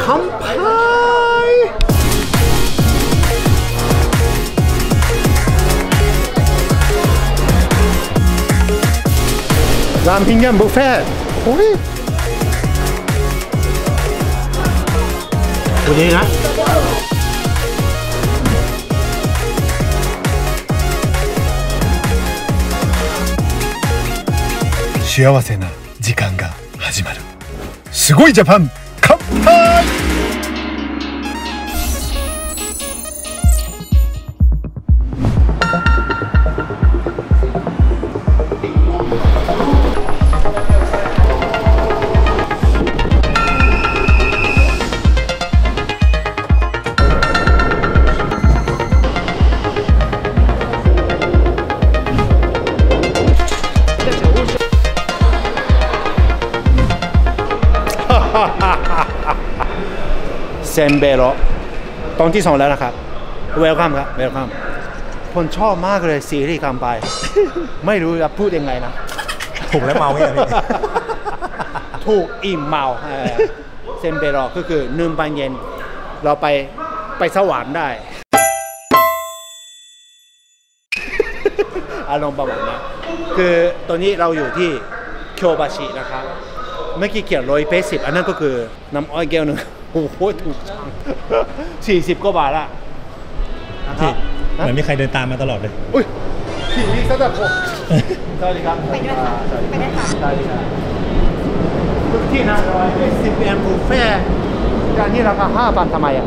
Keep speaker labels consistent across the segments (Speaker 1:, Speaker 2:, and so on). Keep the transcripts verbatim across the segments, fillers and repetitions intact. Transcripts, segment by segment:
Speaker 1: คัมพายรามพิงยัมบุฟเฟ่โอ้ยดูดีนะ幸せな時間が始まるすごいジャパン乾杯เซนเบโรตอนที่สองแล้วนะครับเวลคัมครับเวลคัมผมชอบมากเลยซีรีส์คัมไปไม่รู้จะพูดยังไงนะ
Speaker 2: ถูกแล้วเมาเนี่ยพี่
Speaker 1: ถูกอิ่มเมาเซนเบโรก็คือนึ่งปันเย็นเราไปไปสวรรค์ได้อารมณ์ประมาณนั้นคือตัวนี้เราอยู่ที่โคบาชินะครับเมื่อกี้เขียนร้อยเปสิบอันนั้นก็คือน้ำอ้อยแก้วหนึ่งโอ้โหถูกสี่สิบกว่าบาทละ
Speaker 2: นะครับเหมือนมีใครเดินตามมาตลอดเลย
Speaker 1: อุ้ยผีซะแบบผมสวัสดีครับ
Speaker 3: ไปด้วยค่ะไปด้วยค่ะ
Speaker 1: สวัสดีครับทุกที่นะร้อยเปสิบเอ็มบุฟเฟ่การที่ราคาห้าพันทำไมอ่ะ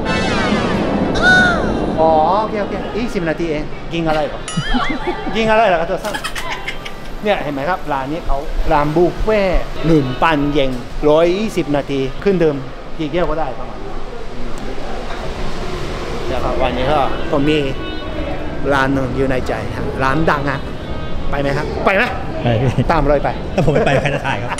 Speaker 1: อ๋อโอเคโอเคอีกสิบนาทีเองกินอะไรหรอกินอะไรหรอครับตัวสั้นเนี่ยเห็นไหมครับร้านนี้เขาร้านบุฟเฟ่หนึ่งปันเยนร้อยยี่สิบนาทีขึ้นเดิมกี่แก้วก็ได้ประมาณเดี๋ยวครับวันนี้ก็ผมมีร้านหนึ่งอยู่ในใจครับร้านดังอ่ะไปไหมครับไปไหม
Speaker 2: ไป
Speaker 1: ตามเลยไป
Speaker 2: ถ้าผมไม่ไปใครจะถ่ายครับ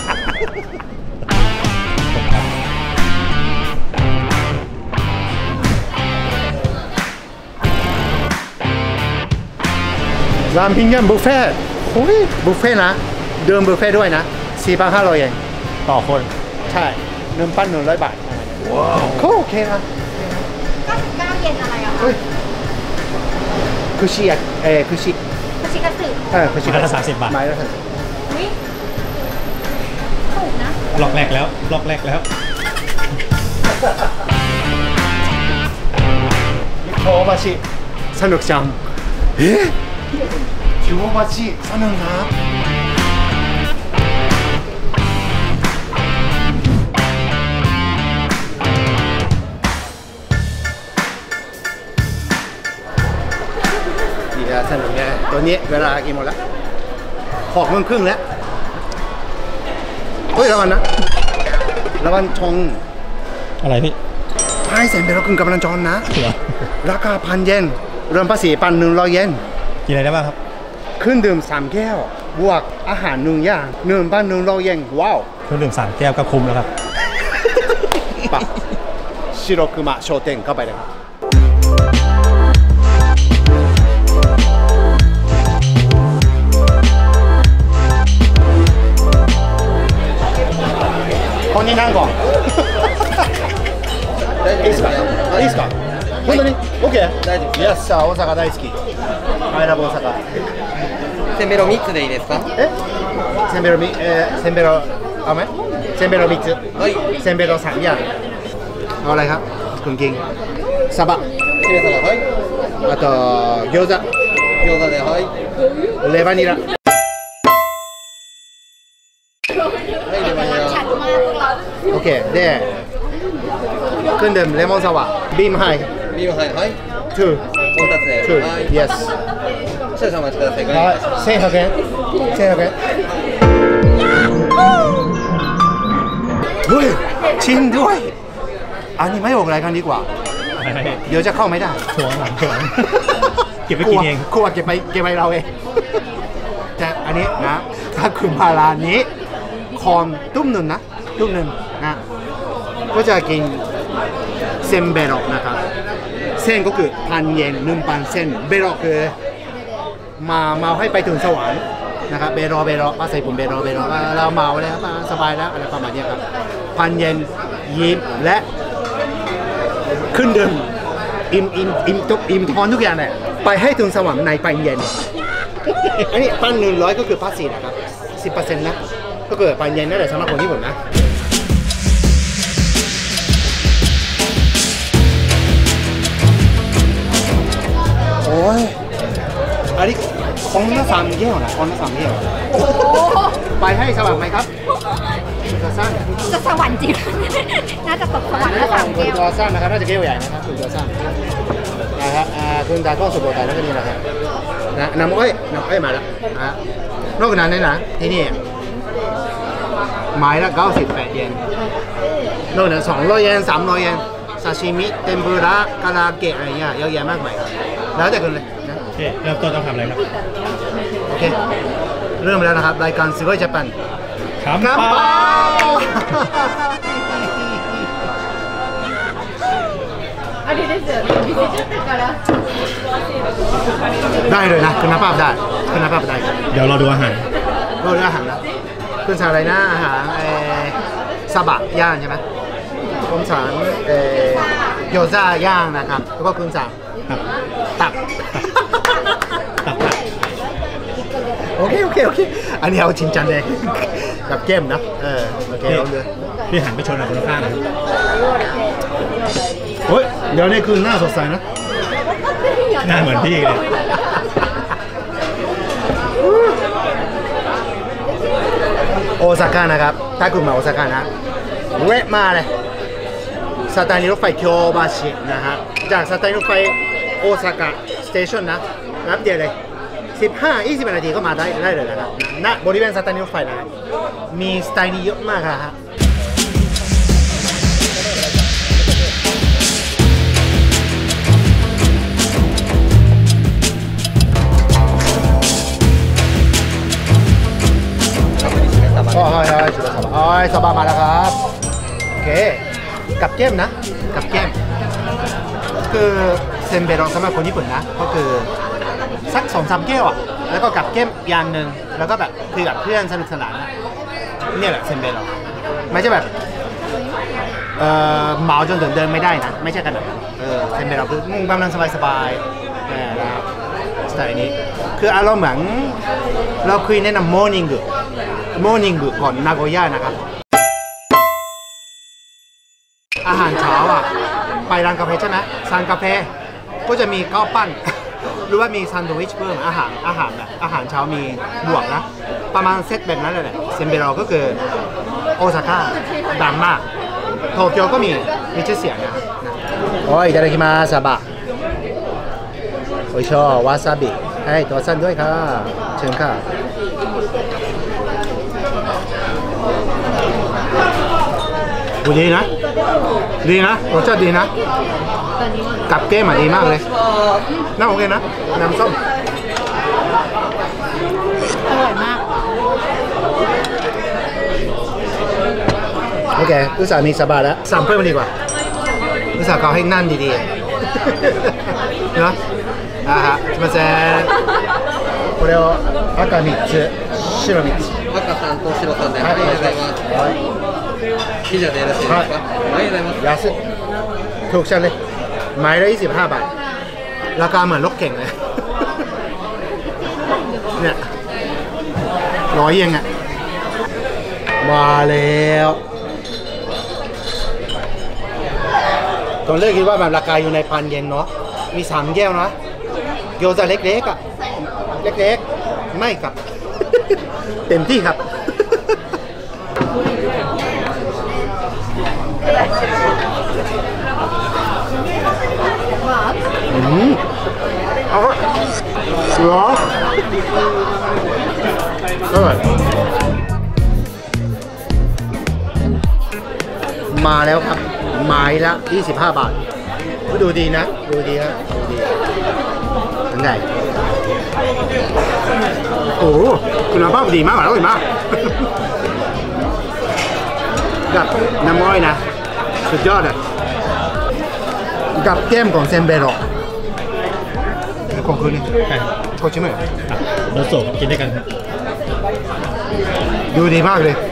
Speaker 1: ร้านพิงยัมบุฟเฟ่โอ้ยบุฟเฟ่นะเดิมบุฟเฟ่ด้วยนะสี่พันห้าร้อยเยน
Speaker 2: ต่อคน
Speaker 1: ใช่หนึ่งพันหนึ่งร้อยบาทว้าวก็โอเคนะ
Speaker 3: เก้าสิบเก้าเยนอะไรอะคะ
Speaker 1: คุชิอะเออคุชิ
Speaker 3: คุชิกระสือ
Speaker 1: เออคุชิ
Speaker 2: ไม้ละสามสิบบาท
Speaker 1: ไม้ละสามสิบ
Speaker 3: อุ้ยถูกนะ
Speaker 2: ล็อกแรกแล้วล็อกแรกแล้ว
Speaker 1: โคบาชิสนุกจังเอ๊ะโคบาชิสนุกนะสนุกแน่ตัวนี้เวลากี่โมงแล้วหกโมงครึ่งแล้วเฮ้ยระวังนะระวังชง
Speaker 2: อะไรพี่
Speaker 1: ไพ่เซนเบโรคุณกำลังจรนะราคาพันเยนเริ่มภาษีพันหนึ่งร้อยเยน
Speaker 2: กินอะไรได้บ้างครับ
Speaker 1: เครื่องดื่มสามแก้วบวกอาหารหนึ่งอย่างหนึ่งพันหนึ่งร้อยเยนว้าว
Speaker 2: เครื่องดื่มสามแก้วก็คุ้มแล้วครับ
Speaker 1: ปะชิโรคุมะโชเต็งเข้าไปเลยครับここに何個？いいですか？いいですか？本当に？オッケー？大丈夫。いやさあ大阪大好き。I love 大阪。
Speaker 4: せんべろ三つでいいですか？
Speaker 1: え？せんべろみえーせんべろเอาไหมせんべろ三つ。はい。せんべろสามอย่างเอาอะไรครับคุณกิงซาบะ
Speaker 4: しめ鯖はい。
Speaker 1: あと餃子
Speaker 4: 餃子ではい。
Speaker 1: レバニラโอเคเด้เครื่องดื่มเลมอนซาวะบีมไฮ
Speaker 4: ビームはいはい。
Speaker 1: two
Speaker 4: お二つで。
Speaker 1: two
Speaker 4: はい。
Speaker 1: yes
Speaker 4: 少々お待ちください。
Speaker 1: はい千百円千百円เฮ้ยชิมด้วยอันนี้ไม่ออกรายการดีกว่าเดี๋ยวจะเข้าไม่ได้
Speaker 2: ถ่วงหลังถ่วงเก็บไปกินเอง
Speaker 1: กลัวเก็บไปเก็บไปเราเองแต่อันนี้นะถ้าคุณมาร้านนี้คอนตุ้มหนึ่งนะตุ้มหนึ่งนะก็จะกินเส้นเบโรนะครับเส้นก็คือพันเยนหนึ่งพันเส้นเบโรคือมาเมาให้ไปถึงสวรรค์นะครับเบโรเบโรป้าใส่ผมเบโรเบโรเราเมาแล้วสบายแล้วอะไรประมาณนี้ครับพันเยนยิ้มและขึ้นเดิมอิ่มอิ่มอิ่มทุกอิ่มทอนทุกอย่างเลยไปให้ถึงสวรรค์ในปันเย็นอันนี้ปันหนึ่งร้อยก็คือภาษีนะครับสิบเปอร์เซ็นต์นะก็เกิดปันเย็นนั่นแหละสำหรับคนญี่ปุ่นนะโอ้ยอันนี้คนละสามแก้วนะคนละสามแก้วไปให้สวรรค์ไหมครับจะสร้าง
Speaker 3: จะสวรรค์จริงน่าจะตกสวรรค์แล้วสามแก้ว
Speaker 1: คุณจอสร้างนะครับน่าจะแก้วใหญ่นะครับคุณจอสร้างนะครับคุณตาก็สุโขทัยแล้วก็นี่แหละครับนะน้ำอ้อยน้ำอ้อยมาแล้วนะนอกจากนั้นเนี่ยนะที่นี่ไม้ละเก้าสิบแปดเยนนอกจากนั้นสองร้อยเยนสามร้อยเยนซาชิมิเทมปุระคาราเกะอะไรเงี้ยเยอะแยะมากมายแล้วแต่คนเลยนะ
Speaker 2: โอเคเริ่มต้นต้องทำอะไรครับ
Speaker 1: โอเคเริ่มแล้วนะครับรายการすごいジャパン
Speaker 2: 乾杯
Speaker 3: あれですよね見せちゃったから
Speaker 1: ได้เลยนะคุณภาพได้คุณภาพได้
Speaker 2: เดี๋ยวเราดูอาหาร
Speaker 1: เราดูอาหารนะคุณสั่งอะไรนะอาหารเอซาบะย่างใช่ไหมผมสั่งเอโยซ่าย่างนะครับแล้วก็คุณสั่งตับตับโอเคโอเคโอเคอันนี้เอาจริงจังเลยกับเกมนะเออโอเคเอาเลย
Speaker 2: พี่หันไปชนกับคนข้างนะ
Speaker 1: โอ้ยเดี๋ยวนี้คือหน้าสดใสนะ
Speaker 2: หน้าเหมือนพี่เลย
Speaker 1: โอซาก้านะครับถ้าคุณมาโอซาก้านะแวะมาเลยสถานีรถไฟเคียวบาชินะฮะจากสถานีรถไฟโอซาก้าสเตชันนะรับเดียวเลยสิบห้า ยี่สิบนาทีก็มาได้ได้เลยนะครับณบริเวณสถานีรถไฟนะครับมีสไตล์นี้เยอะมากครับอ๋อใช่ใช่อ๋อสบายมาแล้วครับโอเคกับแก้มนะกับแก้มคือเซนเบโรสำหรับคนญี่ปุ่นนะก็คือสักสองสามแก้วอ่ะแล้วก็กับแก้มอย่างหนึ่งแล้วก็แบบคือกับเพื่อนสนุกสนานเนี่ยแหละเซนเบโรไม่ใช่แบบเอ่อเมาจนถึงเดินไม่ได้นะไม่ใช่กันแบบเออเซนเบโรคือมุ่งกำลังสบายๆนะครับสไตล์นี้คืออารมณ์เหมือนเราคุยแนะนำ morning morning ก่อนนาโกย่านะครับอาหารเช้าอ่ะไปร้านกาแฟใช่ไหมสั่งกาแฟก็จะมีข้าวปั้นหรือว่ามีแซนด์วิชเพิ่มอาหารอาหารแบบอาหารเช้ามีบวกนะประมาณเซตแบบนั้นเลยแหละเซนเบโรก็คือโอซาก้าดังมากโตเกียวก็มีมีชื่อเสียงนะโอ้ยいただきますซาบะโอ้ยชอบวาซาบิให้ตัวสั้นด้วยค่ะเชิญค่ะดีนะดีนะรสชาติดีนะกับเก้มดีมากเลยน่าโอเคนะน้ำส้ม
Speaker 3: อร่อยมาก
Speaker 1: โอเคอุตส่าห์มีสบายแล้วสั่งเพิ่มดีกว่าอุตส่าห์เขาให้นั่นดีๆเนาะอ่าฮะすみませんこれを赤みっつ白みっつ
Speaker 4: 赤さんと白さんでありがとうございます以上でよろしいですかありがとうございます
Speaker 1: 安いถูกชันเลยไม้ละยี่สิบห้าบาทราคาเหมือนรถเก่งเลยเนี่ยร้อยเยนอ่ะมาแล้วตอนแรกคิดว่าแบบราคาอยู่ในพันเยนเนาะมีสามแก้วนะเกี๊ยวจะเล็กๆอ่ะเล็กๆไม่ครับเต็มที่ครับอืมเอาละเหรออร่อยมาแล้วครับไม้ละยี่สิบห้าบาทดูดีนะดูดีครับดูดีอันไหนโอ้คุณภาพดีมากอร่อยมากกับน้ำอ้อยนะสุดยอดอ่ะกับแก้มของเซนเบโรของคุณนี่โคชิเมะ
Speaker 2: เราส่งกินด้วยกัน
Speaker 1: ดูดีมากเลย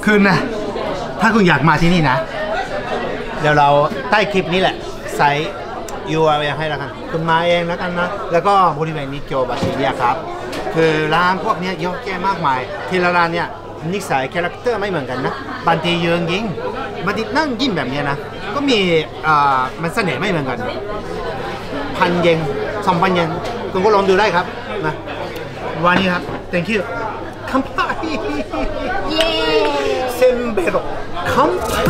Speaker 1: คือนะถ้าคุณอยากมาที่นี่นะเดี๋ยวเราใต้คลิปนี้แหละใส่ ยู อาร์ แอล ให้แล้วกันคุณมาเองแล้วกันนะแล้วก็บริเวณนี้เกียวบาชิเนี่ยครับคือร้านพวกนี้เยอะแยะมากมายที่ละร้านเนี่ยนิสัยคาแรคเตอร์ไม่เหมือนกันนะบางทียืนยิงบางทีนั่งยิ้มแบบนี้นะก็มีอ่ามันเสน่ห์ไม่เหมือนกันพันเยนสองพันเยนคุณก็ลองดูได้ครับนะวันนี้ครับ thank you คัมไพเย้เซมเบโรคัมไพ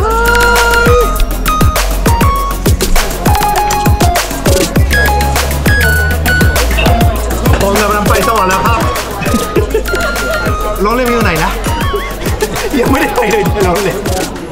Speaker 1: ผมกำลังไปต่อแล้วครับโรงเรียนอยู่ไหนนะยังไม่ได้ไปเลยโรงเรียน